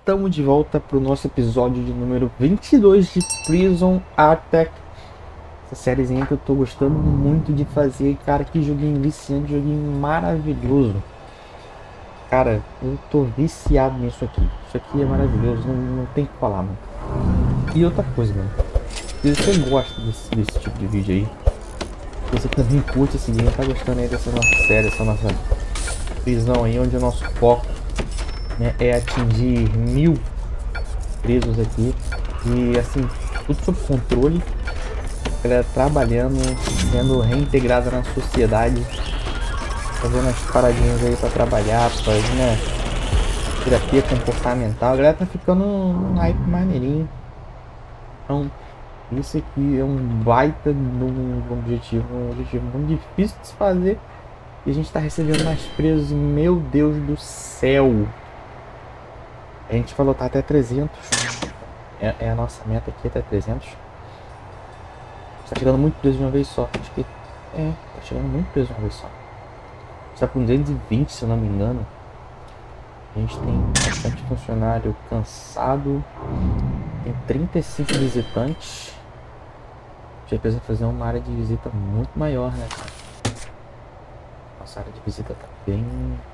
estamos de volta para o nosso episódio de número 22 de Prison Architect. Essa sériezinha que eu tô gostando muito de fazer, cara, que joguinho viciante, joguinho maravilhoso. Cara, eu tô viciado nisso aqui. Isso aqui é maravilhoso, não tem o que falar, mano. E outra coisa, mano. Se você gosta desse tipo de vídeo aí, se você também curte esse game, tá gostando aí dessa nossa série, essa nossa prisão aí, onde o nosso foco, né, é atingir 1000 presos aqui. E assim, tudo sob controle. A galera trabalhando, sendo reintegrada na sociedade, fazendo as paradinhas aí pra trabalhar, fazendo, né, terapia comportamental. A galera tá ficando num hype maneirinho. Então, isso aqui é um baita de um objetivo muito difícil de se fazer. E a gente tá recebendo mais presos, e, meu Deus do céu! A gente falou tá até 300. É a nossa meta aqui, até 300. Tá chegando muito preso de uma vez só. Acho que tá chegando muito preso de uma vez só. Está com 220, se eu não me engano. A gente tem bastante funcionário cansado. Tem 35 visitantes. Já precisa fazer uma área de visita muito maior, né, cara? Nossa área de visita tá bem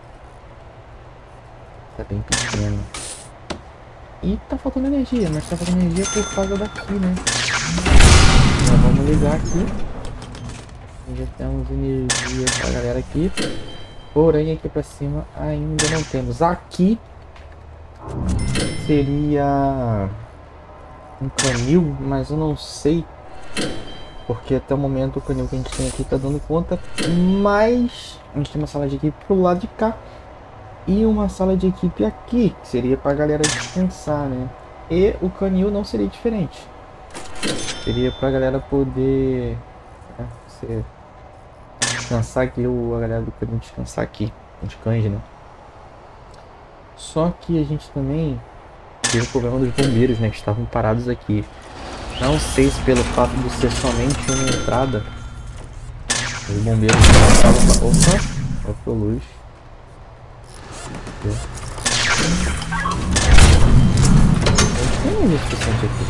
pequena. E tá faltando energia, mas tá faltando energia por causa daqui, né? Então, vamos ligar aqui. Já temos energia pra galera aqui. Porém, aqui pra cima ainda não temos. Aqui seria um canil, mas eu não sei. Porque até o momento o canil que a gente tem aqui tá dando conta. Mas a gente tem uma sala de equipe pro lado de cá. E uma sala de equipe aqui, que seria pra galera descansar, né? E o canil não seria diferente. Seria pra galera poder, né, descansar aqui, a galera do canil descansar aqui, os cães, né? Só que a gente também teve o problema dos bombeiros, né? Que estavam parados aqui. Não sei se pelo fato de ser somente uma entrada, os bombeiros estavam... Opa! Faltou luz. Tem luz suficiente aqui.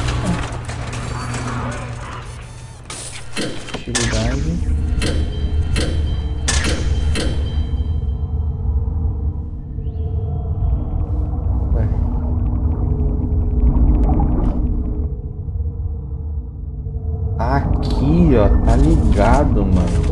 Atividade. Ué. Aqui, ó, tá ligado, mano.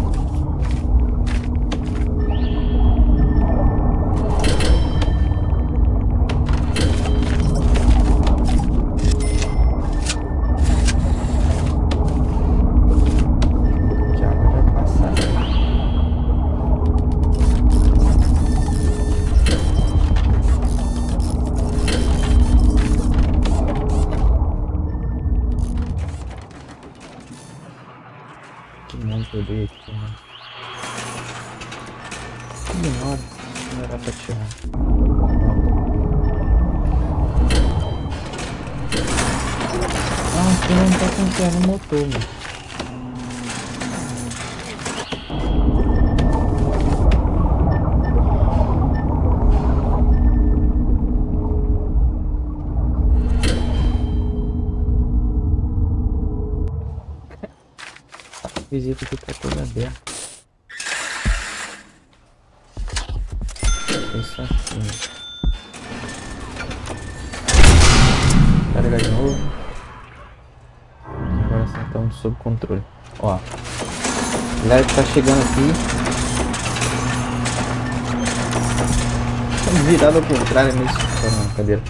Eu dei aqui, mano. Demora. Não era pra tirar. Ah, aqui não tá funcionando o motor, mano. Visita aqui tá toda aberta. Isso aqui. Carregar de novo. Agora sim estamos sob controle. Ó. A galera que tá chegando aqui. Estamos virados ao contrário mesmo. Não, cadeira.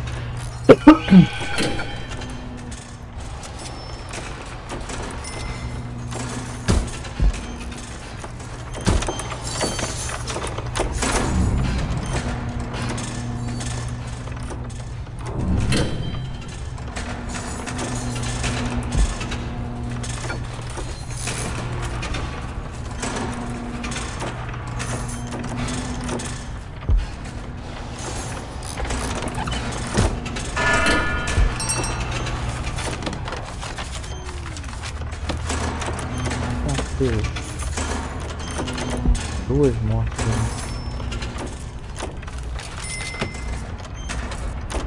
Duas mortes, né?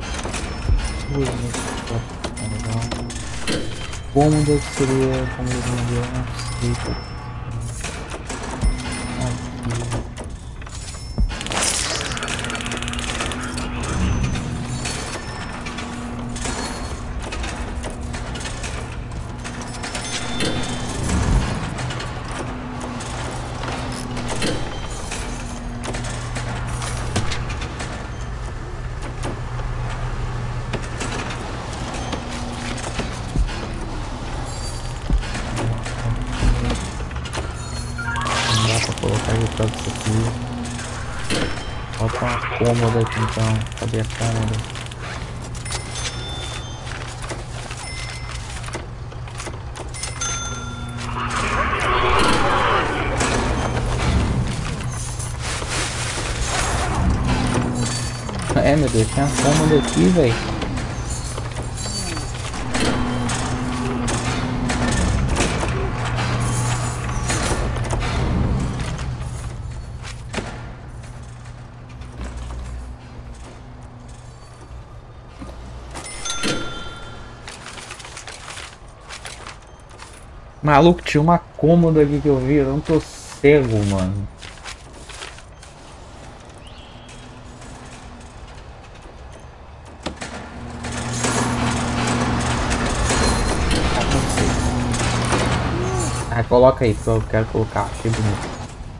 Cômoda que seria cômoda de madeira, não sei. Aqui. Colocar aí pra isso aqui. Bota uma cômoda aqui então. Cadê a cômoda? É, meu Deus, tem uma cômoda aqui, velho. Maluco, tinha uma cômoda aqui que eu vi, eu não tô cego, mano. Ah, não sei. Ah, coloca aí, que eu quero colocar, achei bonito.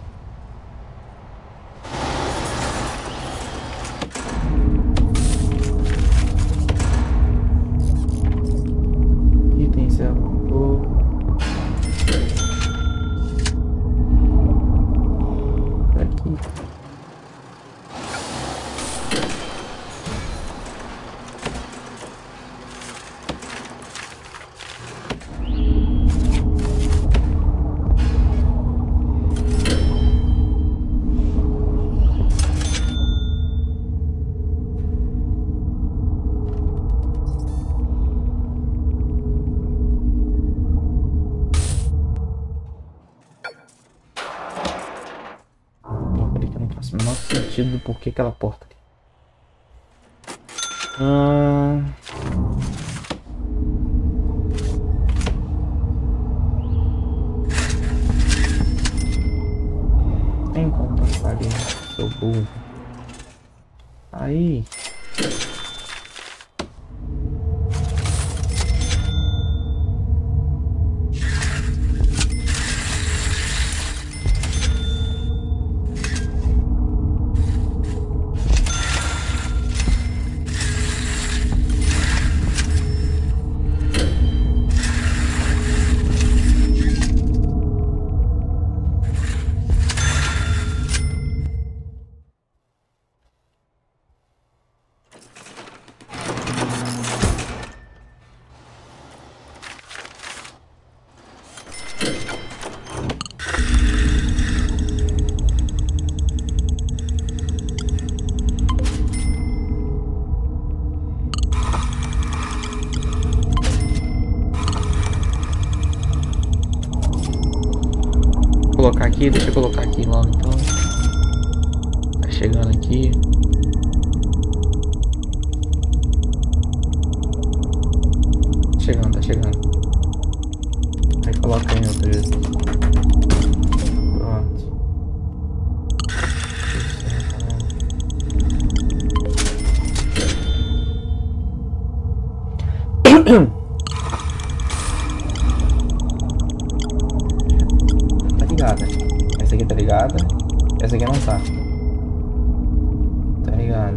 Itens, aqui. Faz o menor sentido do porquê aquela porta ali. Tem como passar ali, seu burro. Aí. Colocar aqui, deixa eu colocar aqui logo então. Tá chegando aqui. Tá chegando. Aí coloca aí outra vez. Pronto. Essa aqui tá ligada. Essa aqui não tá. Tá ligado.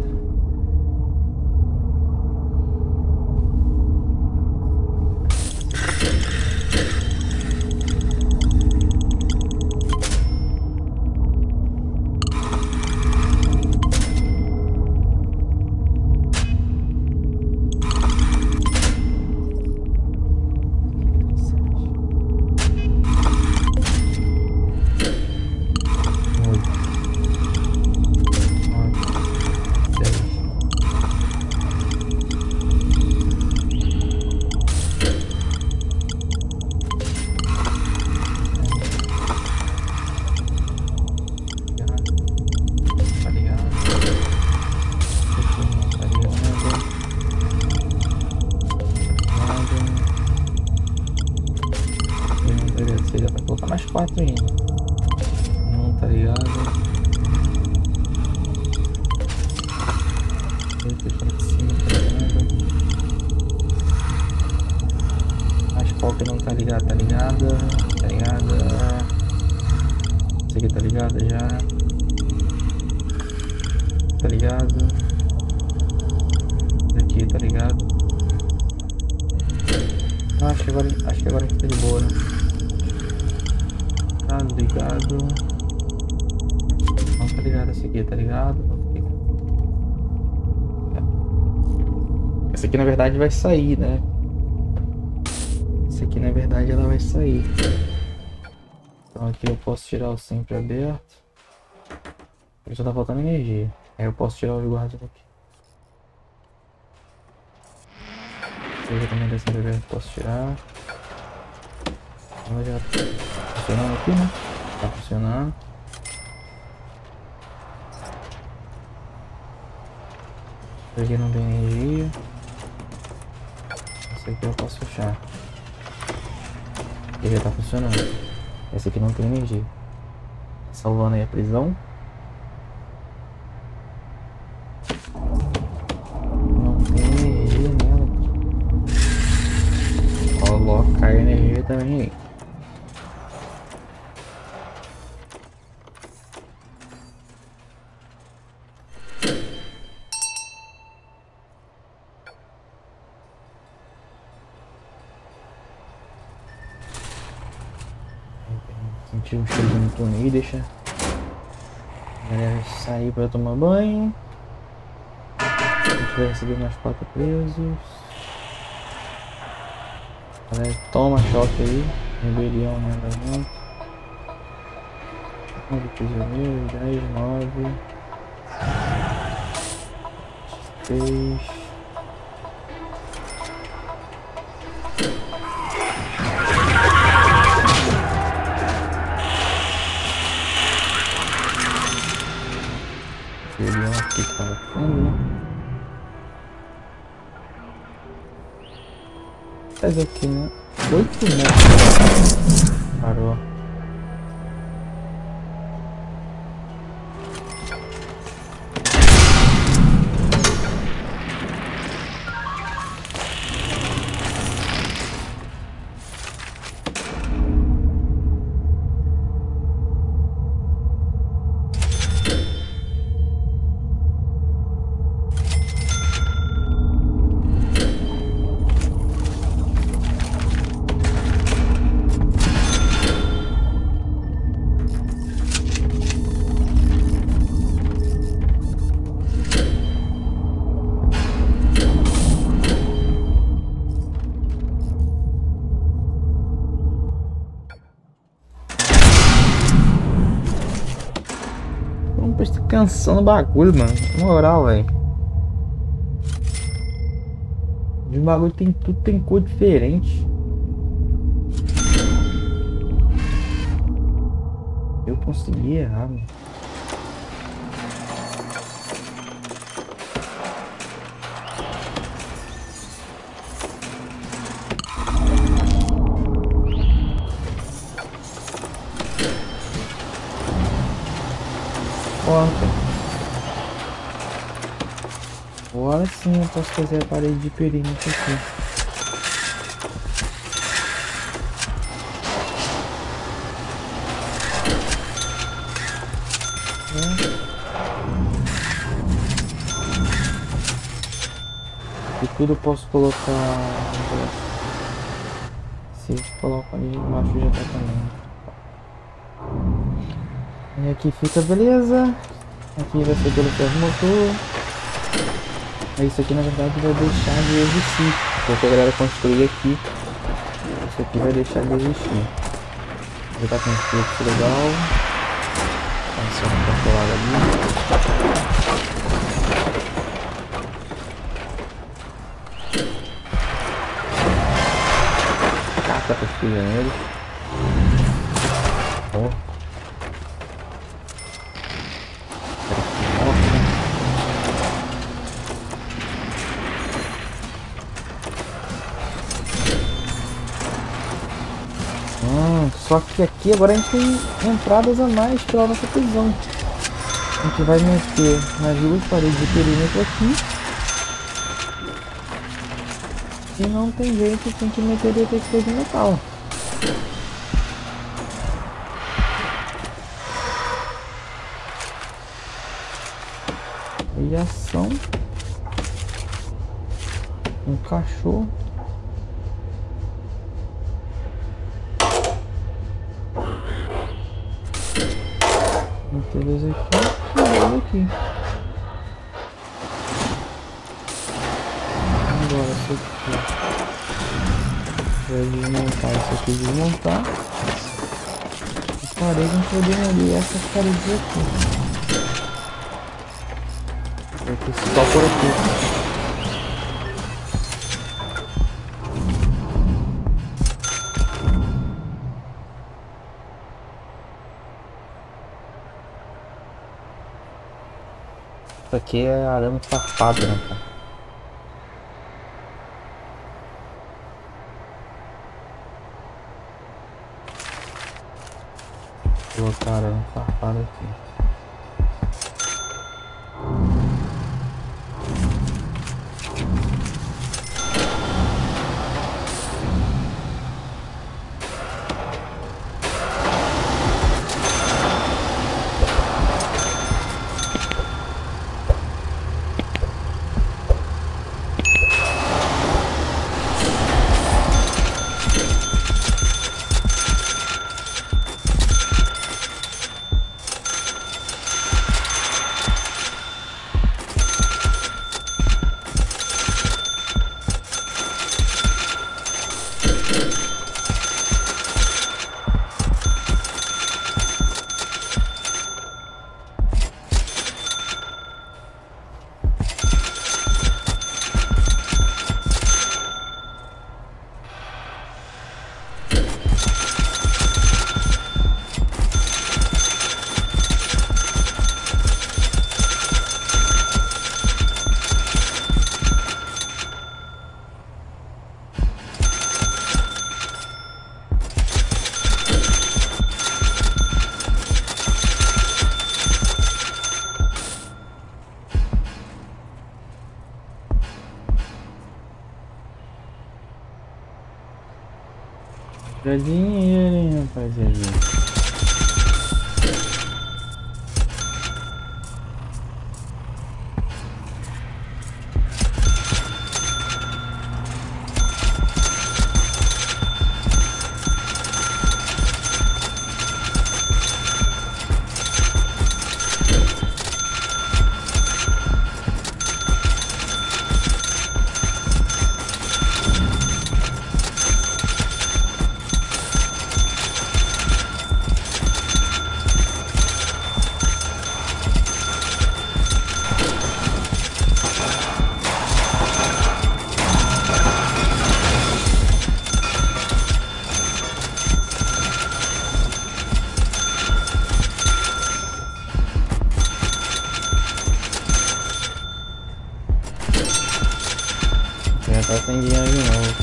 Deixa em cima, tá ligado? As qual que não tá ligado, tá ligada? Tá ligada? Essa aqui tá ligada já. Tá ligado? Essa aqui tá ligado? Ah, acho que agora a gente tá de boa, né? Tá ligado? Não tá ligado, essa aqui tá ligado? Não tá ligado. Essa aqui na verdade vai sair, né? Essa aqui na verdade ela vai sair. Então aqui eu posso tirar o sempre aberto. Porque só tá faltando energia. Aí eu posso tirar os guardas aqui. Eu também dessa aberto posso tirar. Ela já tá funcionando aqui, né? Tá funcionando. Esse aqui não tem energia. Esse aqui eu posso fechar. Ele já tá funcionando. Esse aqui não tem energia. Salvando aí a prisão. Não tem energia nela. Coloca a energia também aí. Sentir um cheiro no túnel aí, deixa a galera sair pra tomar banho. A gente vai receber mais 4 presos. A galera toma choque aí. Rebelião no andamento. 9 prisioneiros, 10, 9 6. Rebelião aqui que tava fundo, né? Faz aqui, né? 8 metros. Parou. Tá cansando o bagulho, mano. Na moral, velho. Os bagulho tem tudo, tem cor diferente. Eu consegui errar, mano. Agora sim eu posso fazer a parede de perímetro aqui. E tudo eu posso colocar. Se coloca ali embaixo já tá também. E aqui fica, beleza. Aqui vai ser pelo ferro motor. Isso aqui na verdade vai deixar de existir. Porque a galera construir aqui, isso aqui vai deixar de existir. Já tá com um fluxo legal. Atenção controlada ali. Carta para os prisioneiros. Oh. Só que aqui agora a gente tem entradas a mais pela nossa prisão. A gente vai meter nas duas paredes de perímetro aqui E não tem jeito, tem que meter detector de metal. Aí ação. Um cachorro. Meter dois aqui e dois aqui. Agora se eu tiver desmontar isso aqui, desmontar. Parede, a gente vai demolir essas paredes aqui. Vai ter só por aqui. Isso aqui é arame farpado, né, cara? Vou colocar arame farpado aqui. Pra dinheiro, hein, rapaziada. Já tá sem dinheiro de novo.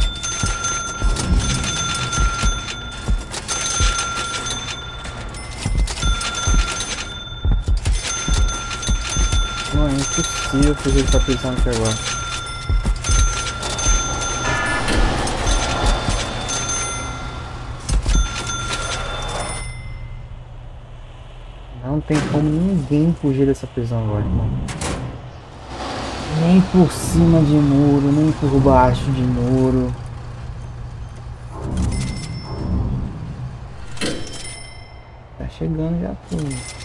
Não, é impossível fugir dessa prisão aqui agora. Não tem como ninguém fugir dessa prisão agora, irmão. Nem por cima de muro, nem por baixo de muro. Tá chegando já tudo.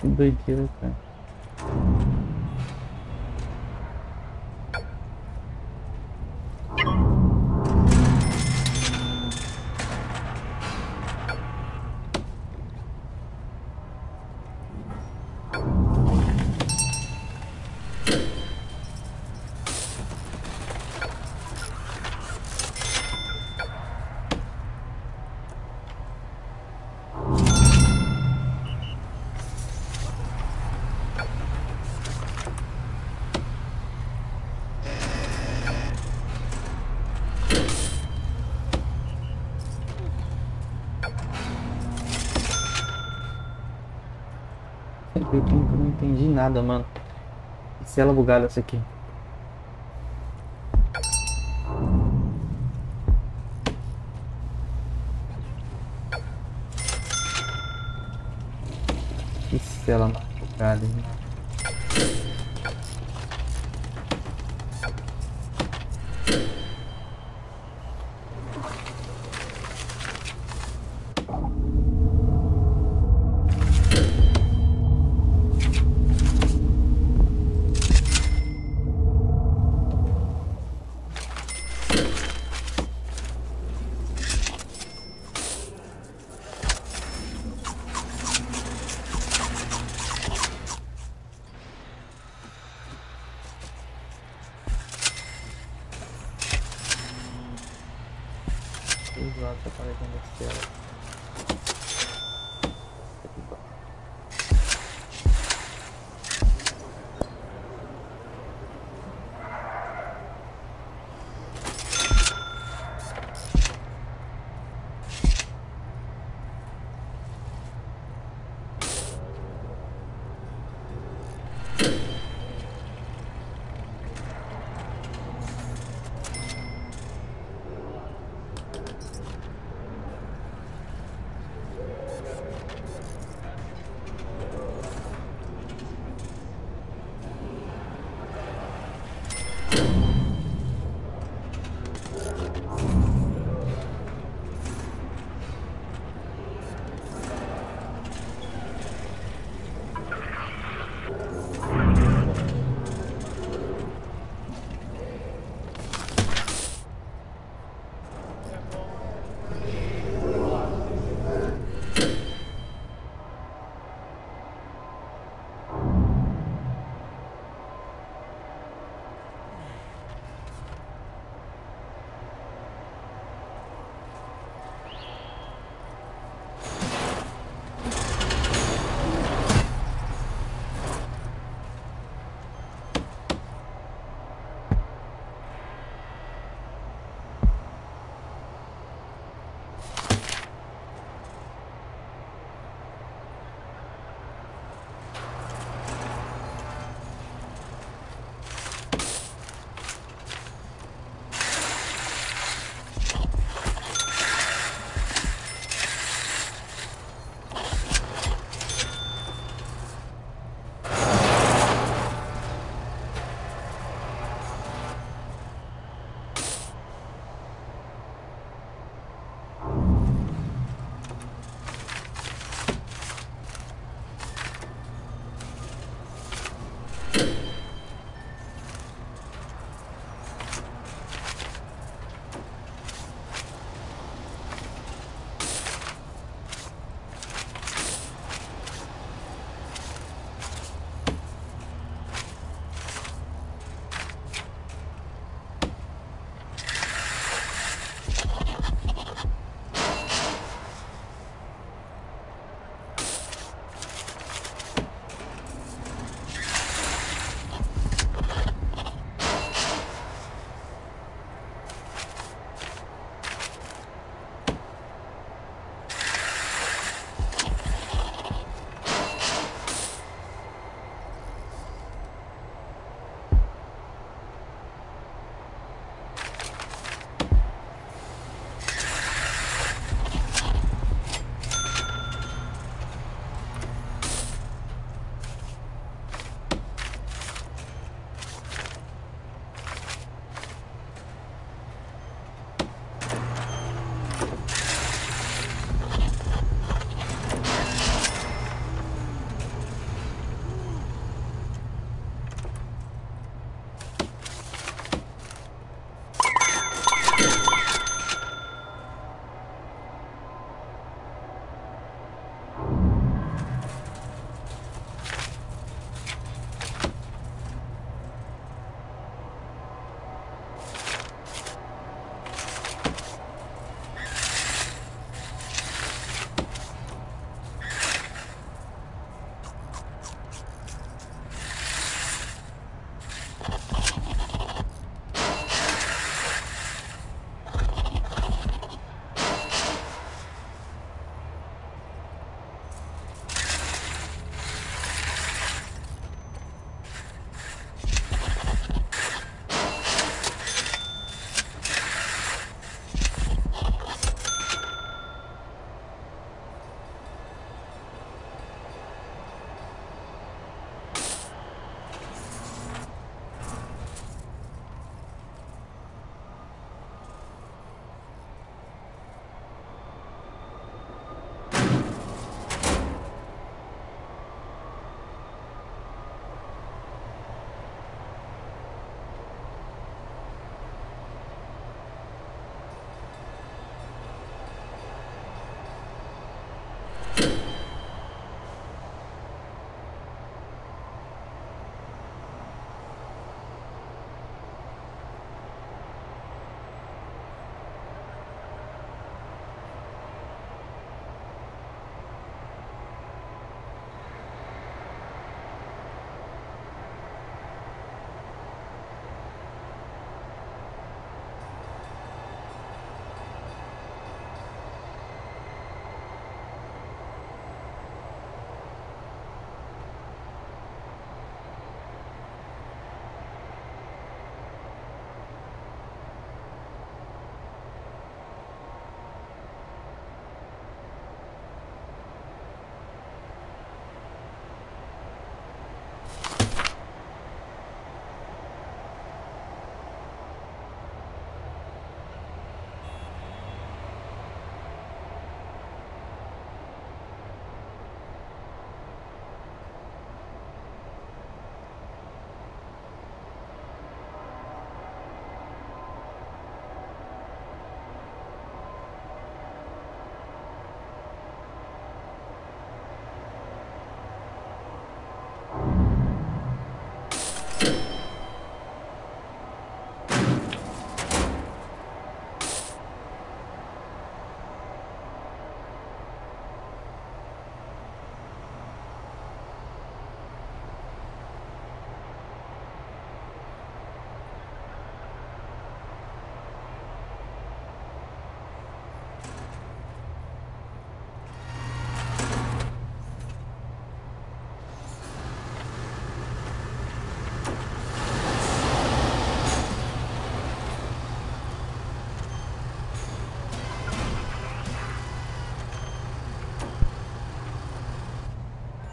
Que doideira, cara. Eu não entendi nada, mano. Se ela bugada essa aqui. Que cela bugada, hein? Exato, aparecendo a cela.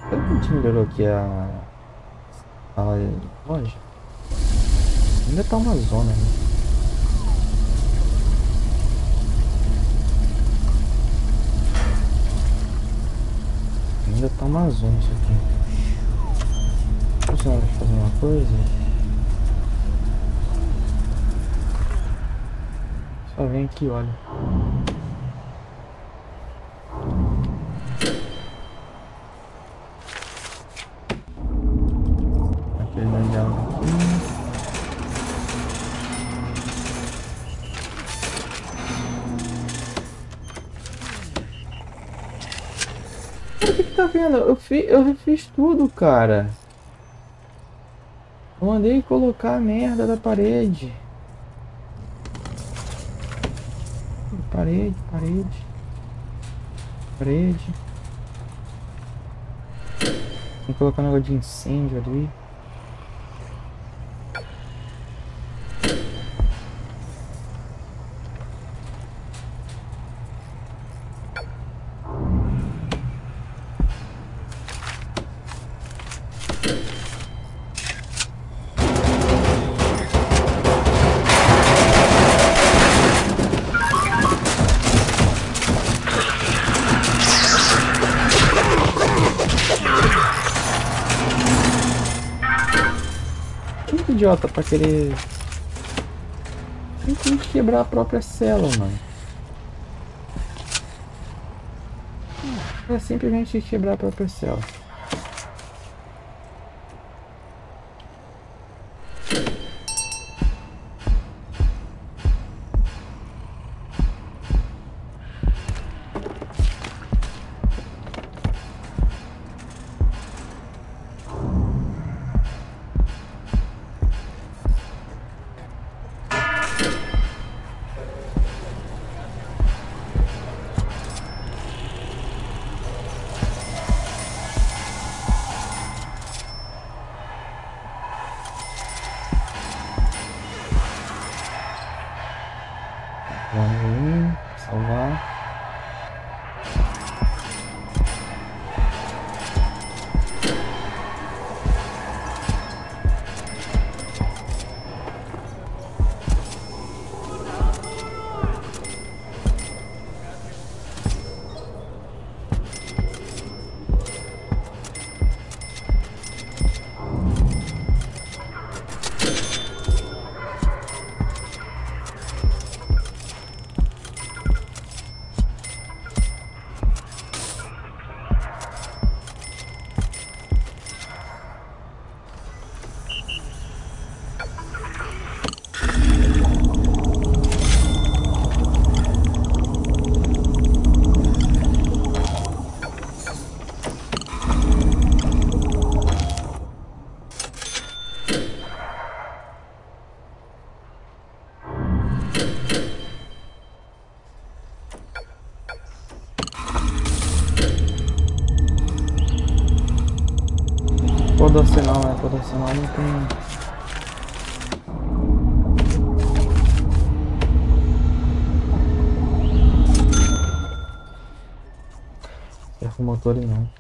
Será que a gente melhorou aqui a loja? Ainda tá uma zona, né? Ainda tá uma zona isso aqui. Você vai fazer uma coisa? Só vem aqui, olha. Aquele melhor aqui. O que que tá vendo? Eu refiz tudo, cara. Eu mandei colocar a merda da parede. Parede, parede. Parede. Vou colocar um negócio de incêndio ali. Que idiota pra querer simplesmente quebrar a própria cela, mano. É simplesmente quebrar a própria cela. Vamos salvar. Podacional, né? Podacional não tem. Ferro motor e não.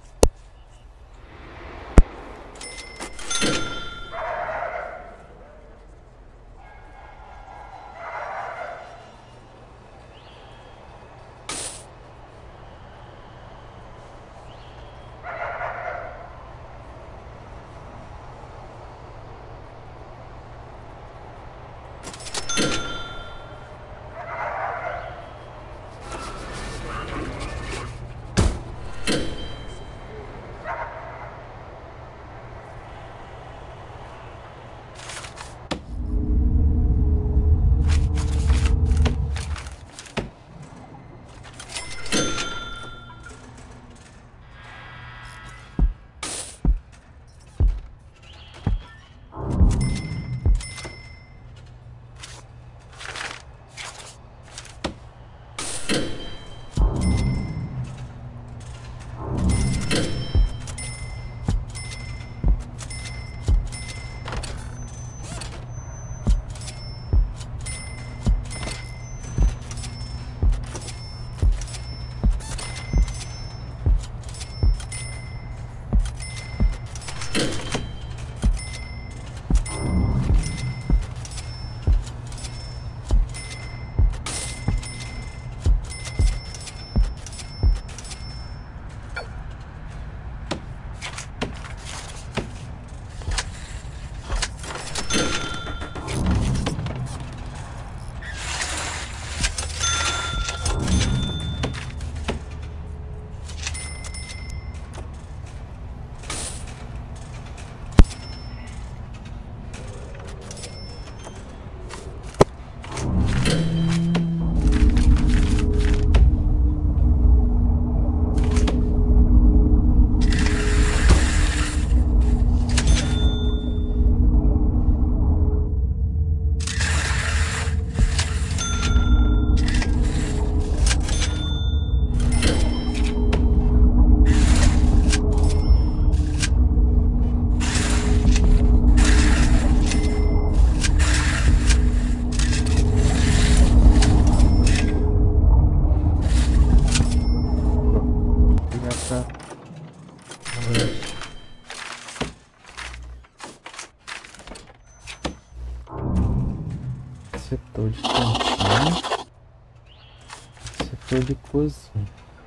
Setor de cantina. Setor de cozinha.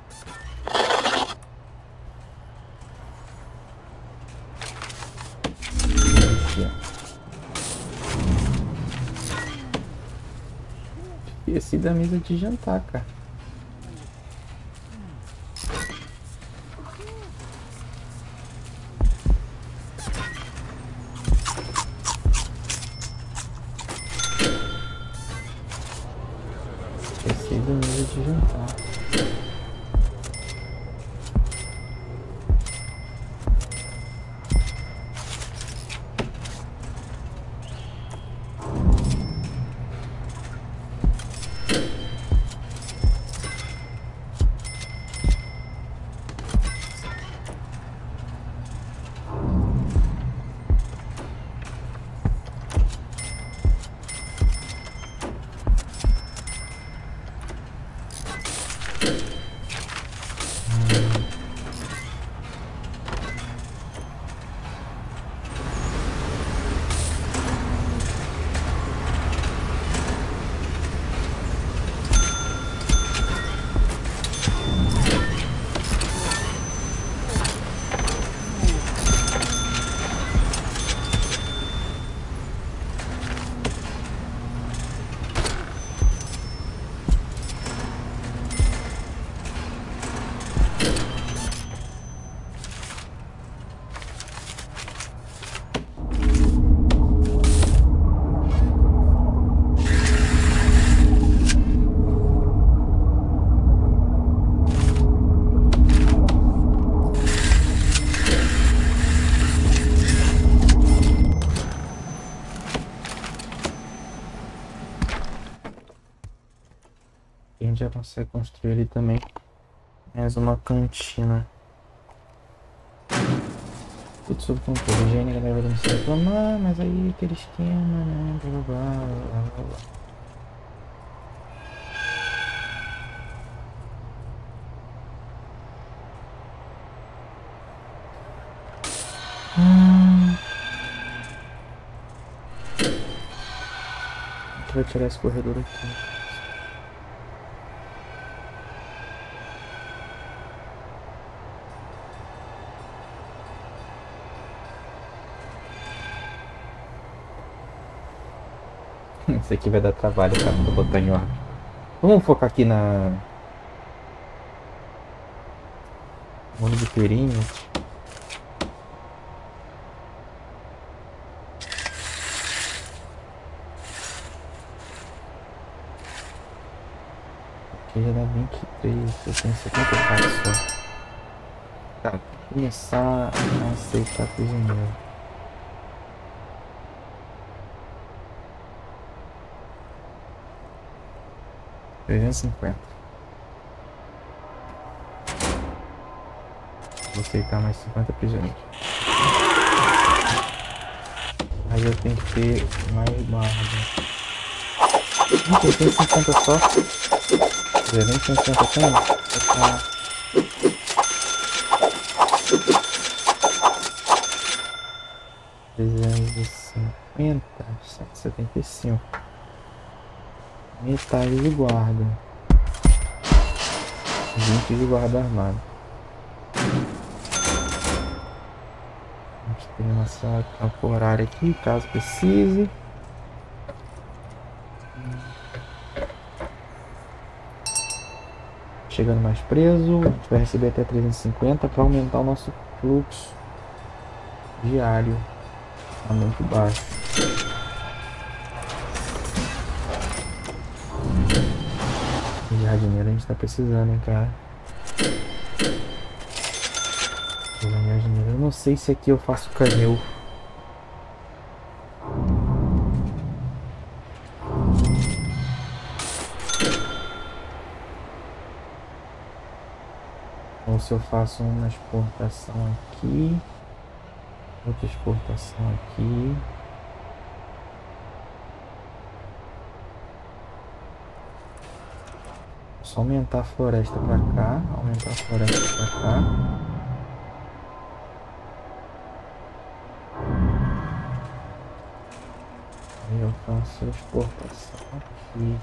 Esqueci da mesa de jantar, cara. Esqueci da mesa de jantar. A gente já consegue construir ali também mais uma cantina. Tudo sob controle. Higiene, a galera vai começar a reclamar, mas aí aquele esquema, né? Blá blá blá blá blá. A gente vai tirar esse corredor aqui. Isso aqui vai dar trabalho, cara, pra botar em ordem. Vamos focar aqui na... molho de perímetro. Aqui já dá 23, eu tenho 74 só. Tá, vou começar a aceitar cozinheiro. $350. Vou aceitar mais 50 prisioneiros. Aí eu tenho que ter mais barra. Não, tem 150 só. 350 tem? $350, 175. Metade de guarda. 20 de guarda armado. A gente tem uma sala temporária aqui, caso precise. Chegando mais preso, a gente vai receber até 350 para aumentar o nosso fluxo diário. Tá muito baixo. Jardineiro a gente tá precisando, hein, cara. Jardineiro. Eu não sei se aqui eu faço canil. Ou se eu faço uma exportação aqui. Outra exportação aqui. Só aumentar a floresta pra cá, aumentar a floresta pra cá. Eu faço a exportação aqui.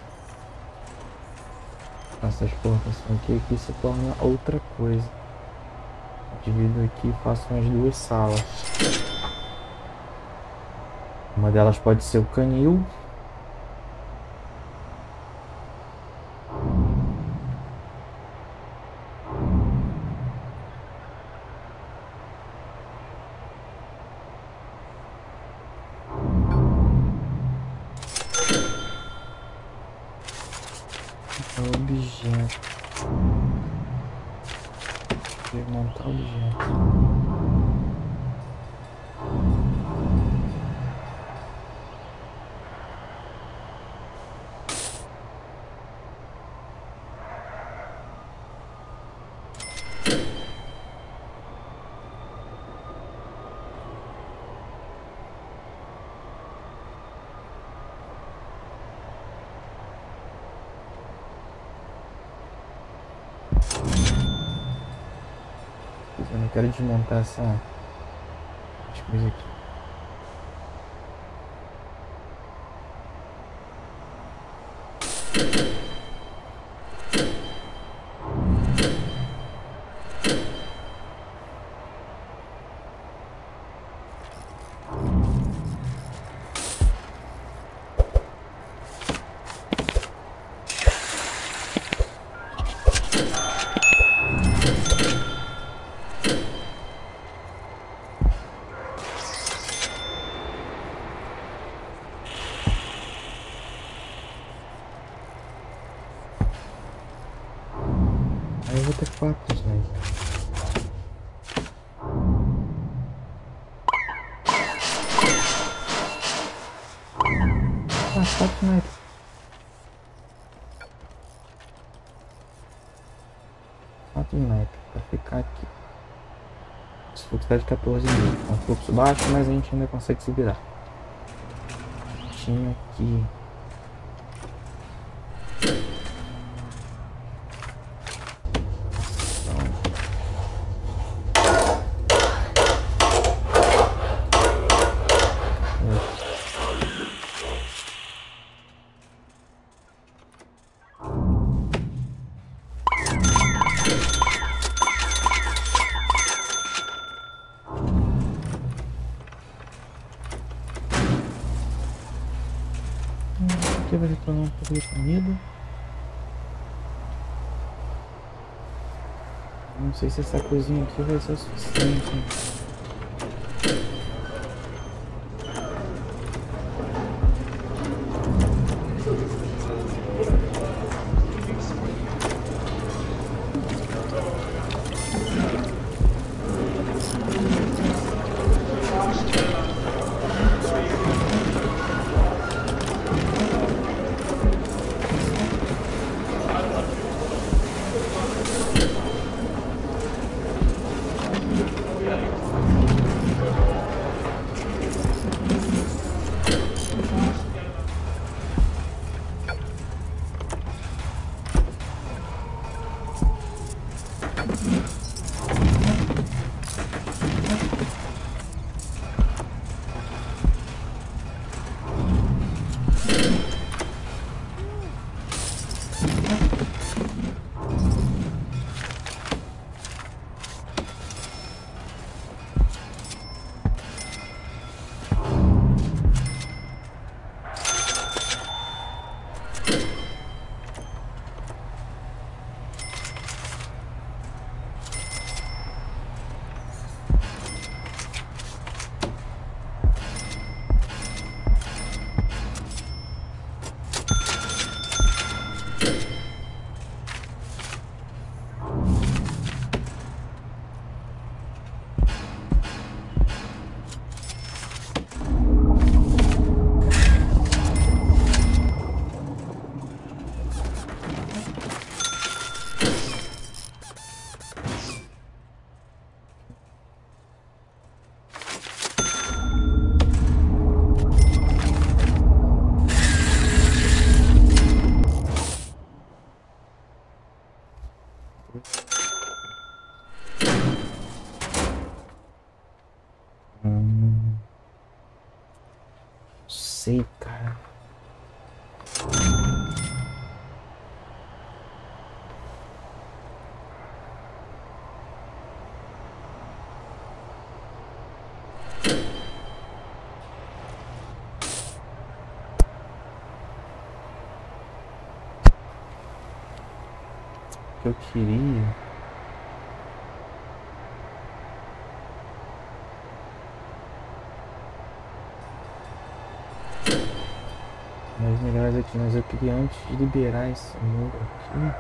Faço a exportação aqui se torna outra coisa. Divido aqui e faço umas duas salas. Uma delas pode ser o canil. Objeto. Montar objeto. Eu não quero desmontar as coisas aqui. Aí eu vou ter 4, né? Ah, 4 sniper. 4 sniper pra ficar aqui. Esse fluxo tá de 14 mil. É um fluxo baixo, mas a gente ainda consegue se virar. Tinha aqui. Aqui vai retornar um pouco de comida. Não sei se essa coisinha aqui vai ser o suficiente. sei, cara. Que eu queria. Mais melhores aqui, mas eu queria antes de liberar esse muro aqui.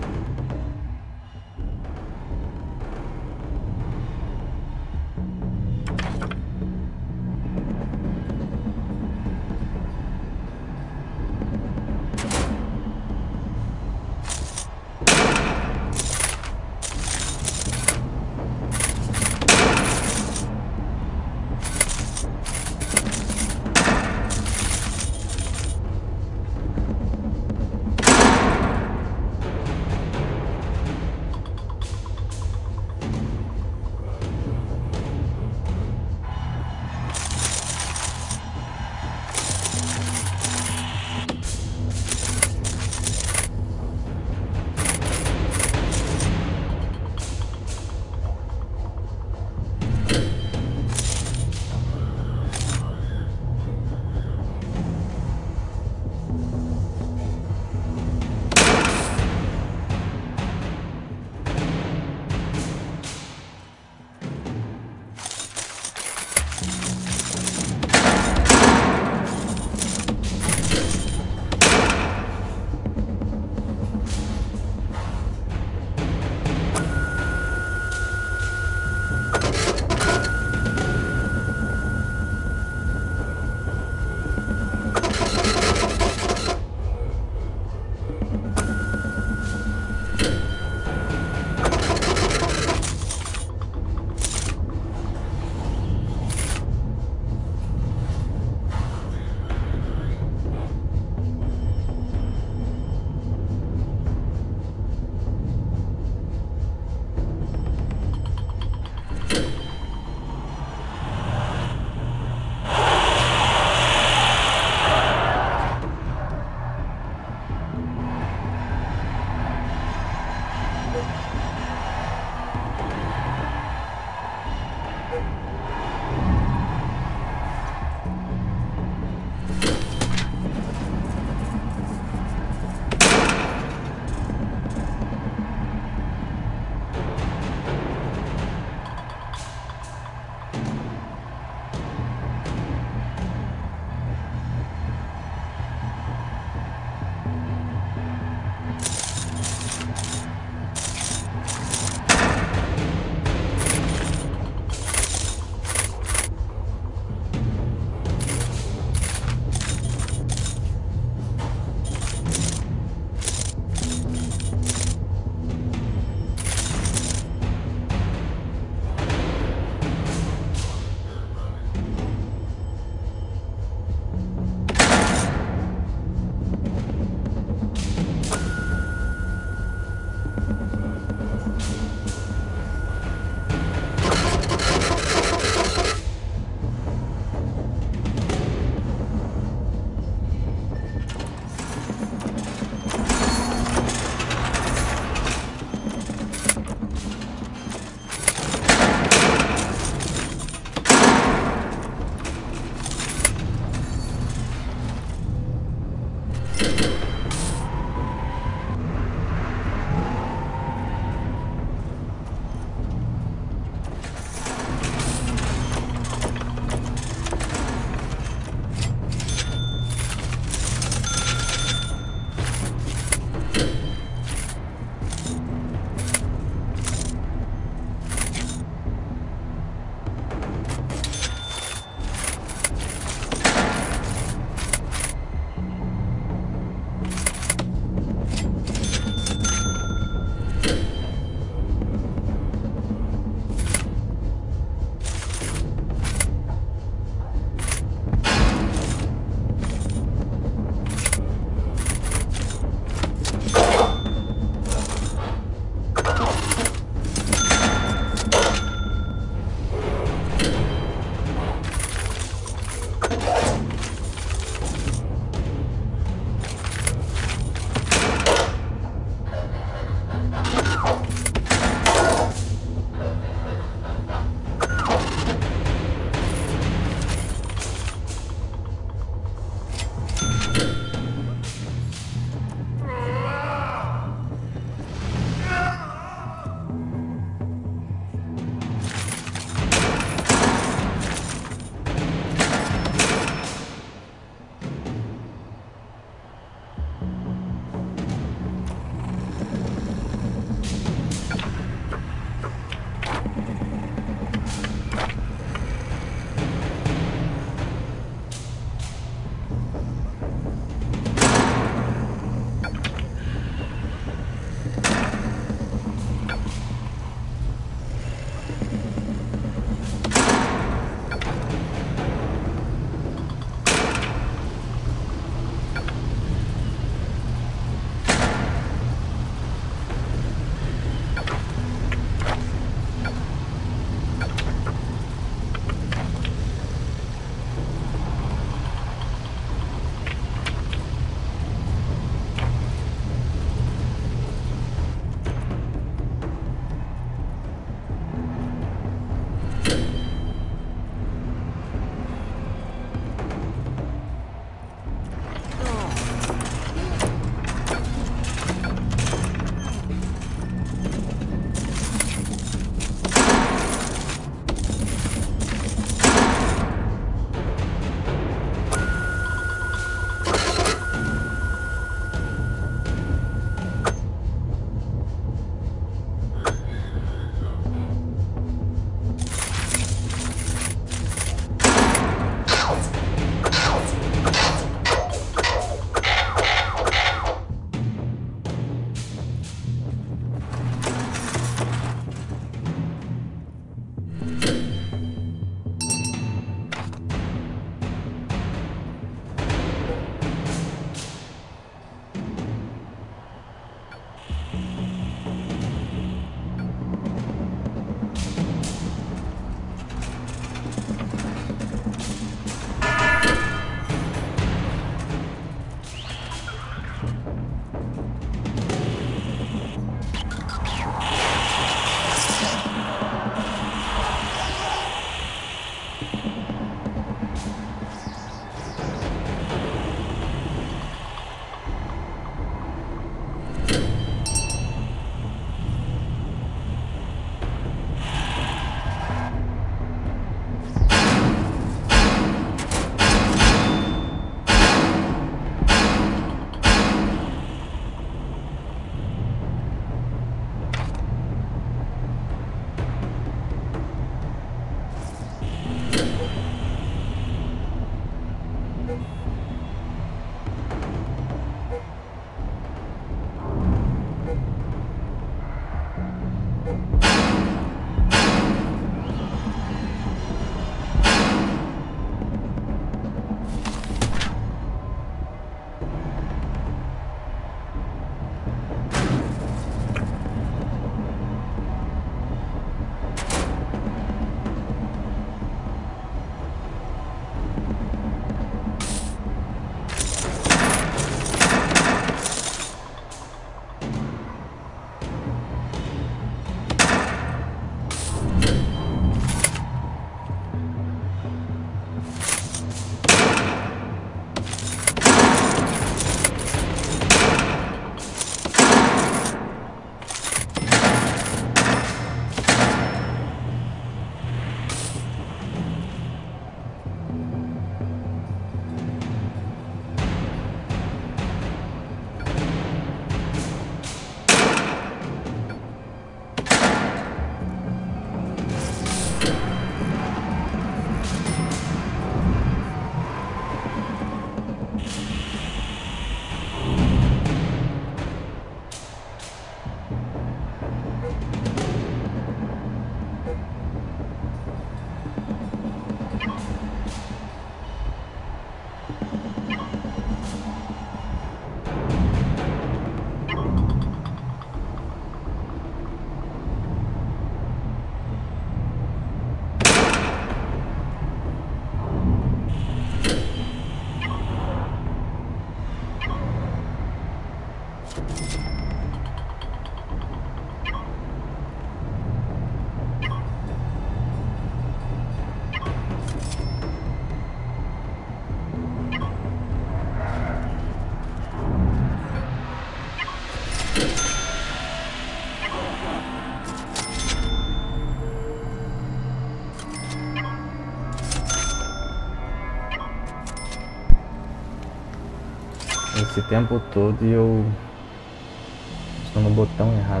Esse tempo todo e eu estou no botão errado.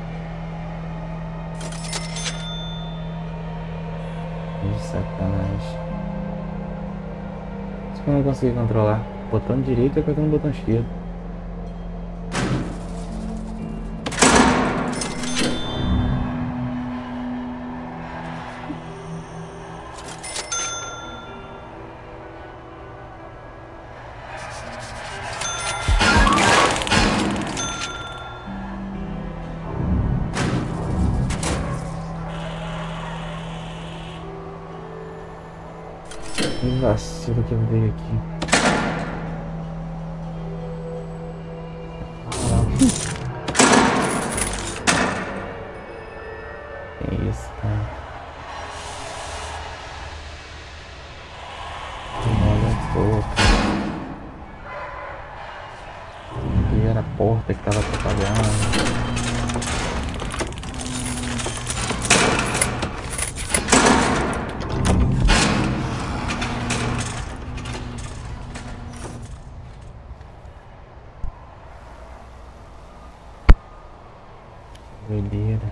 Que sacanagem. Isso que eu não consegui controlar. Botão direito e apertando o botão esquerdo. Que vacilo que eu dei aqui. Que isso, cara. Que molha toda. E era a porta que tava atrapalhando. Doideira.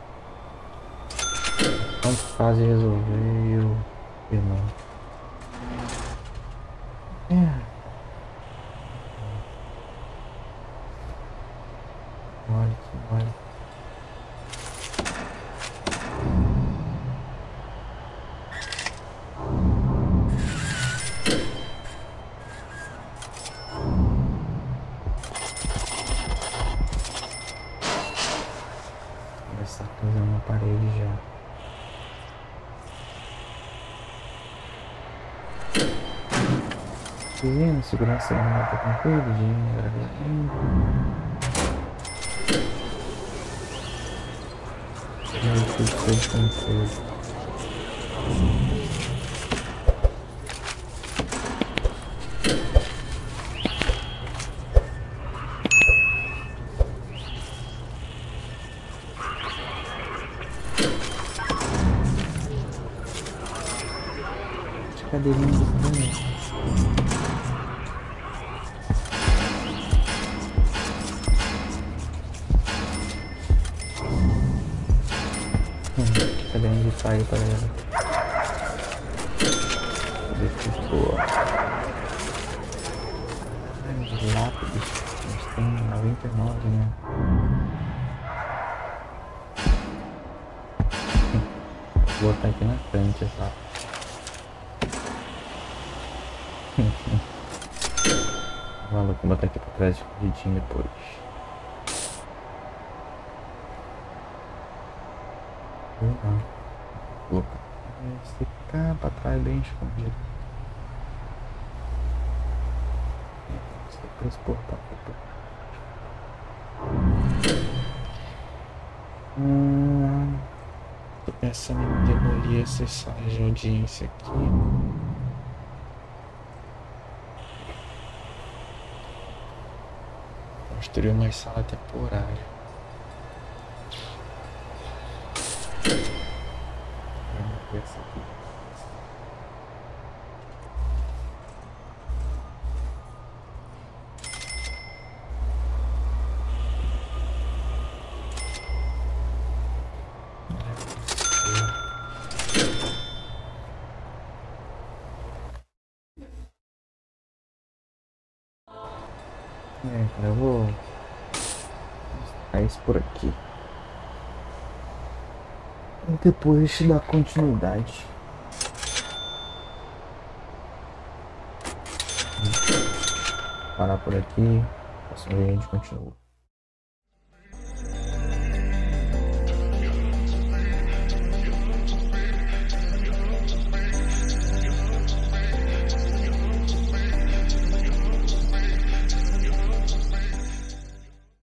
Tanto faz de resolver e eu não. Olha que olha. Essa coisa na parede já. Vizinho, segurança aí, não tá tranquilo, dinheiro, tudo sob controle. Cadeirinha do túnel. Cadeirinha de pai para ela. Defusor. De lápis. A gente tem 99, né? Vou botar aqui na frente essa. Vou botar aqui pra trás escondidinho depois. Vou colocar esse cá pra trás bem escondido. Depois portar tô pensando em demolir essa sala de audiência aqui. Construir uma sala temporária. Vamos ver essa aqui. Cara, eu vou buscar isso por aqui. E depois dar continuidade. Parar por aqui. Próximo vídeo a gente continua.